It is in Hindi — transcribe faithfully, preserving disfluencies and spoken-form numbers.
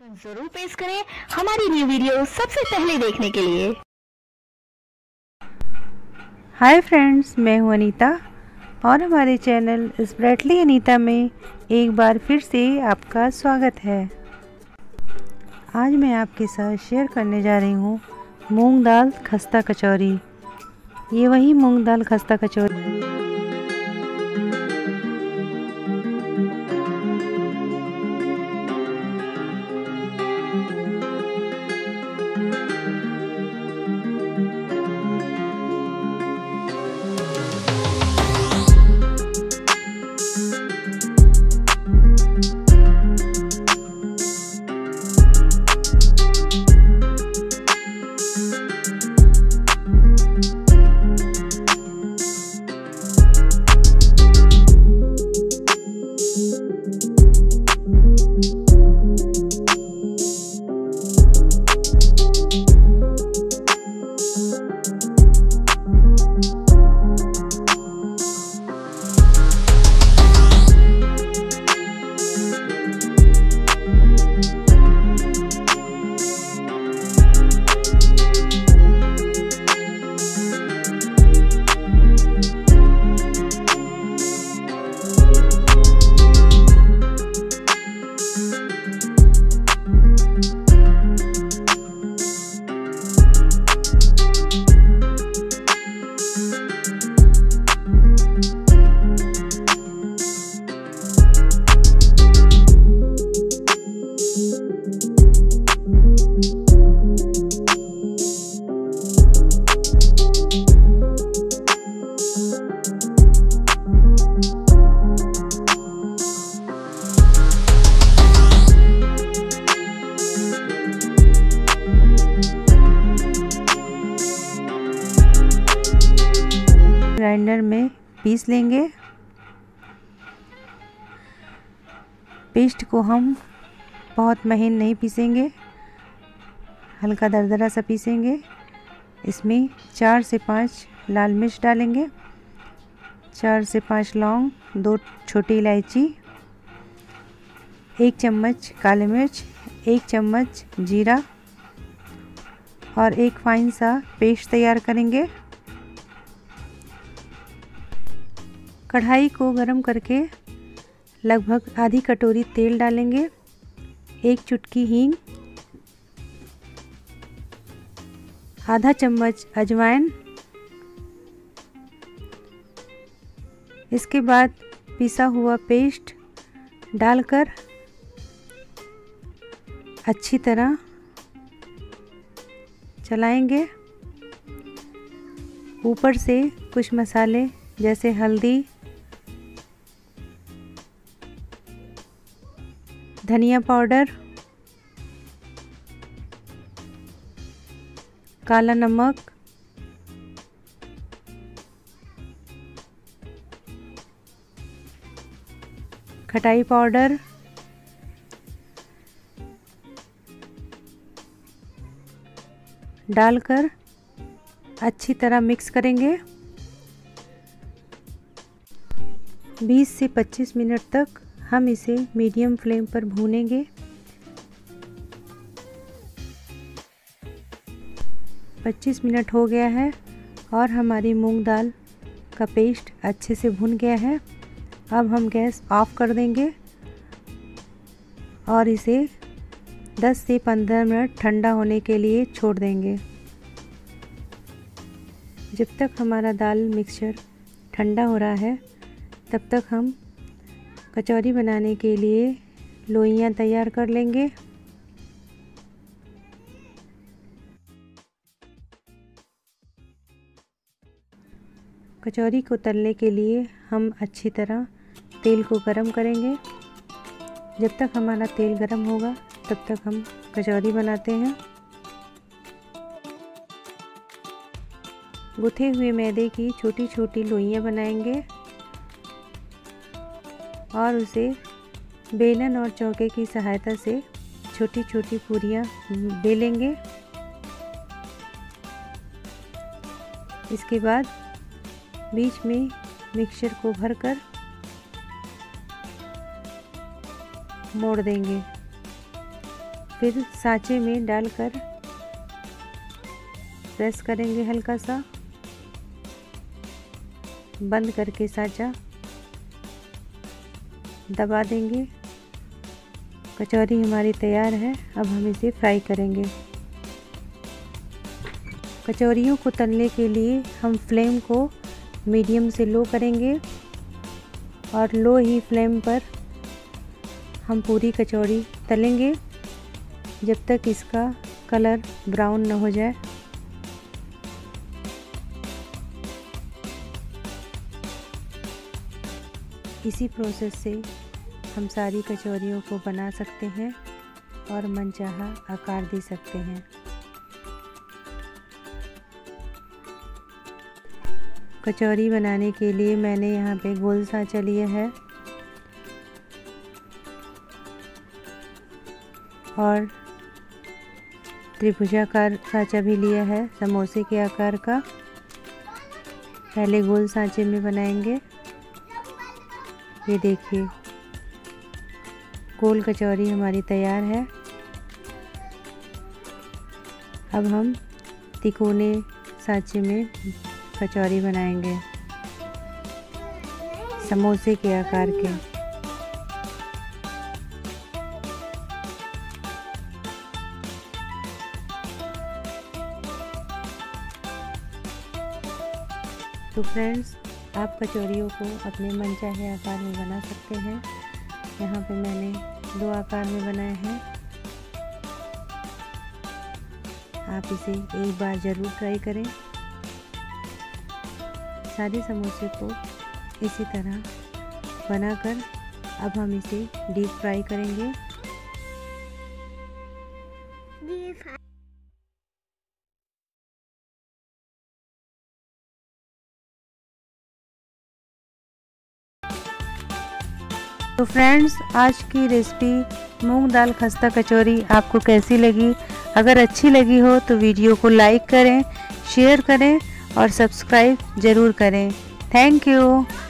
जरूर पेश करें हमारी न्यू वीडियो सबसे पहले देखने के लिए। हाय फ्रेंड्स, मैं हूं अनीता और हमारे चैनल स्प्राइटली अनीता में एक बार फिर से आपका स्वागत है। आज मैं आपके साथ शेयर करने जा रही हूं मूंग दाल खस्ता कचौरी। ये वही मूंग दाल खस्ता कचौरी ग्राइंडर में पीस लेंगे। पेस्ट को हम बहुत महीन नहीं पीसेंगे, हल्का दरदरा सा पीसेंगे। इसमें चार से पाँच लाल मिर्च डालेंगे, चार से पाँच लौंग, दो छोटी इलायची, एक चम्मच काली मिर्च, एक चम्मच जीरा और एक फाइन सा पेस्ट तैयार करेंगे। कढ़ाई को गरम करके लगभग आधी कटोरी तेल डालेंगे, एक चुटकी हींग, आधा चम्मच अजवाइन। इसके बाद पिसा हुआ पेस्ट डालकर अच्छी तरह चलाएंगे। ऊपर से कुछ मसाले जैसे हल्दी, धनिया पाउडर, काला नमक, खटाई पाउडर, डालकर अच्छी तरह मिक्स करेंगे। बीस से पच्चीस मिनट तक हम इसे मीडियम फ्लेम पर भूनेंगे। पच्चीस मिनट हो गया है और हमारी मूंग दाल का पेस्ट अच्छे से भुन गया है। अब हम गैस ऑफ कर देंगे और इसे दस से पंद्रह मिनट ठंडा होने के लिए छोड़ देंगे। जब तक हमारा दाल मिक्सचर ठंडा हो रहा है तब तक हम कचौरी बनाने के लिए लोइयां तैयार कर लेंगे। कचौरी को तलने के लिए हम अच्छी तरह तेल को गरम करेंगे। जब तक हमारा तेल गरम होगा तब तक हम कचौरी बनाते हैं। गुथे हुए मैदे की छोटी छोटी लोइयां बनाएंगे और उसे बेलन और चौके की सहायता से छोटी छोटी पूरियां बेलेंगे। इसके बाद बीच में मिक्सचर को भरकर मोड़ देंगे। फिर सांचे में डालकर प्रेस करेंगे, हल्का सा बंद करके सांचा दबा देंगे। कचौरी हमारी तैयार है। अब हम इसे फ्राई करेंगे। कचौरियों को तलने के लिए हम फ्लेम को मीडियम से लो करेंगे और लो ही फ्लेम पर हम पूरी कचौरी तलेंगे जब तक इसका कलर ब्राउन न हो जाए। इसी प्रोसेस से हम सारी कचौरियों को बना सकते हैं और मनचाहा आकार दे सकते हैं। कचौरी बनाने के लिए मैंने यहाँ पे गोल सांचा लिया है और त्रिभुजाकार सांचा भी लिया है, समोसे के आकार का। पहले गोल सांचे में बनाएंगे। ये देखिए, गोल कचौरी हमारी तैयार है। अब हम तिकोने सांचे में कचौरी बनाएंगे, समोसे के आकार के। तो फ्रेंड्स, आप कचौरियों को अपने मनचाहे आकार में बना सकते हैं। यहाँ पे मैंने दो आकार में बनाए हैं। आप इसे एक बार ज़रूर ट्राई करें। सारे समोसे को इसी तरह बनाकर अब हम इसे डीप फ्राई करेंगे। तो फ्रेंड्स, आज की रेसिपी मूंग दाल खस्ता कचौरी आपको कैसी लगी? अगर अच्छी लगी हो तो वीडियो को लाइक करें, शेयर करें और सब्सक्राइब ज़रूर करें। Thank you.